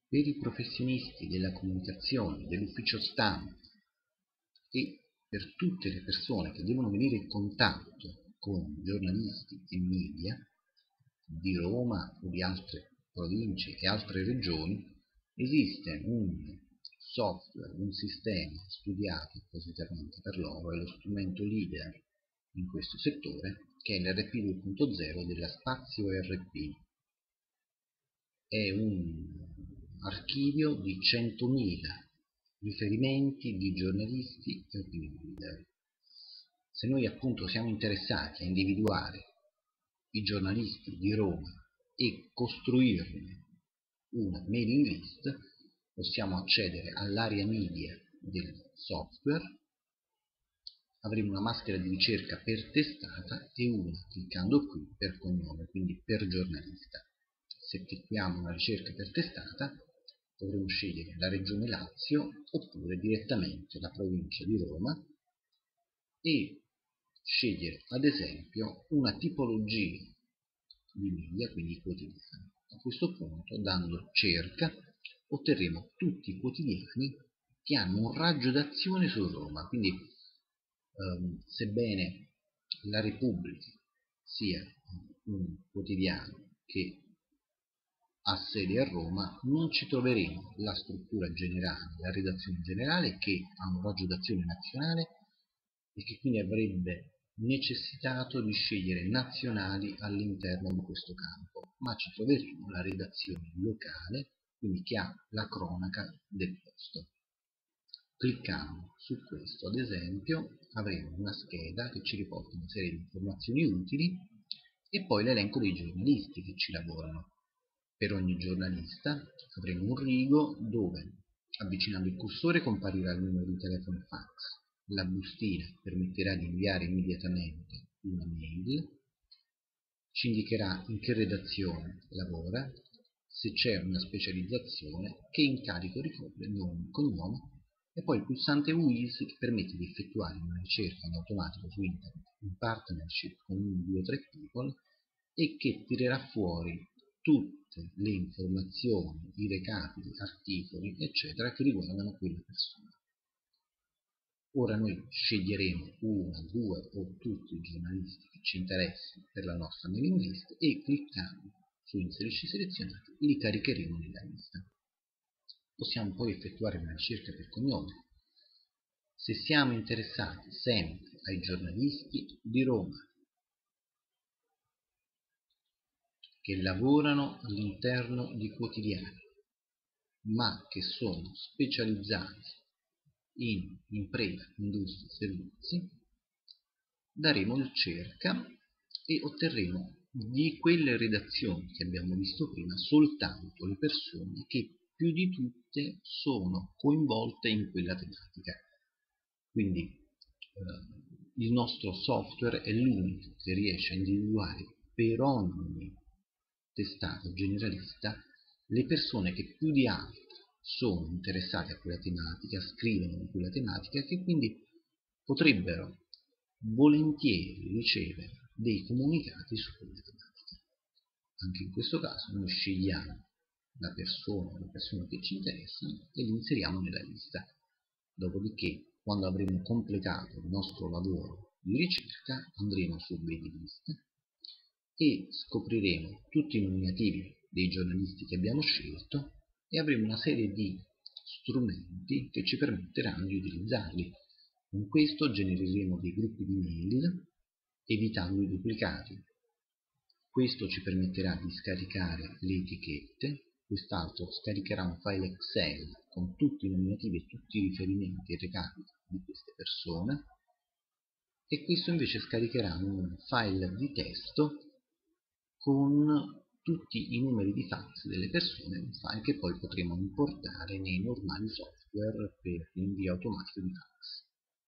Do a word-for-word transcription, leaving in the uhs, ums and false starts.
per i professionisti della comunicazione, dell'ufficio stampa e per tutte le persone che devono venire in contatto con giornalisti e media di Roma o di altre province e altre regioni, esiste un software, un sistema studiato appositamente per loro, è lo strumento leader in questo settore, che è l'R P due punto zero della Spazio R P. È un archivio di centomila riferimenti di giornalisti e opinion leader. Se noi appunto siamo interessati a individuare i giornalisti di Roma e costruirne una mailing list, possiamo accedere all'area media del software, avremo una maschera di ricerca per testata e una, cliccando qui, per cognome, quindi per giornalista. Se effettuiamo una ricerca per testata, dovremo scegliere la regione Lazio oppure direttamente la provincia di Roma e scegliere ad esempio una tipologia di media, quindi quotidiani. A questo punto, dando cerca, otterremo tutti i quotidiani che hanno un raggio d'azione su Roma, quindi ehm, sebbene la Repubblica sia un quotidiano che ha sede a Roma, non ci troveremo la struttura generale, la redazione generale che ha un raggio d'azione nazionale e che quindi avrebbe necessitato di scegliere nazionali all'interno di questo campo, ma ci troveremo la redazione locale, quindi che ha la cronaca del posto. Cliccando su questo, ad esempio, avremo una scheda che ci riporta una serie di informazioni utili e poi l'elenco dei giornalisti che ci lavorano. Per ogni giornalista avremo un rigo dove, avvicinando il cursore, comparirà il numero di telefono e fax. La bustina permetterà di inviare immediatamente una mail, ci indicherà in che redazione lavora, se c'è una specializzazione, che incarico ricopre, nome e cognome, e poi il pulsante W I S che permette di effettuare una ricerca in automatico su internet in partnership con uno, due, tre people e che tirerà fuori tutte le informazioni, i recapiti, articoli, eccetera, che riguardano quella persona. Ora noi sceglieremo una, due o tutti i giornalisti che ci interessano per la nostra mailing list e cliccando su inserisci selezionati li caricheremo nella lista. Possiamo poi effettuare una ricerca per cognome. Se siamo interessati sempre ai giornalisti di Roma che lavorano all'interno di quotidiani, ma che sono specializzati in impresa, industria e servizi, daremo il cerca e otterremo di quelle redazioni che abbiamo visto prima soltanto le persone che più di tutte sono coinvolte in quella tematica. Quindi eh, il nostro software è l'unico che riesce a individuare per ogni testata generalista le persone che più di altre sono interessate a quella tematica, scrivono di quella tematica, che quindi potrebbero volentieri ricevere dei comunicati su quella tematica. Anche in questo caso noi scegliamo la persona, le persone che ci interessano e li inseriamo nella lista. Dopodiché, quando avremo completato il nostro lavoro di ricerca, andremo su Vedi lista e scopriremo tutti i nominativi dei giornalisti che abbiamo scelto e avremo una serie di strumenti che ci permetteranno di utilizzarli. Con questo genereremo dei gruppi di mail evitando i duplicati. Questo ci permetterà di scaricare le etichette, quest'altro scaricherà un file Excel con tutti i nominativi e tutti i riferimenti e recapiti di queste persone e questo invece scaricherà un file di testo con tutti i numeri di fax delle persone, un file che poi potremo importare nei normali software per l'invio automatico di fax.